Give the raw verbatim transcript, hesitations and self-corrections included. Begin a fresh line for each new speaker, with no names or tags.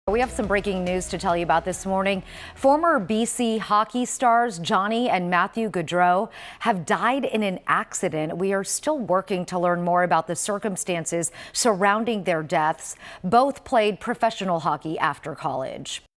We have some breaking news to tell you about this morning. Former B C hockey stars Johnny and Matthew Gaudreau have died in an accident. We are still working to learn more about the circumstances surrounding their deaths. Both played professional hockey after college.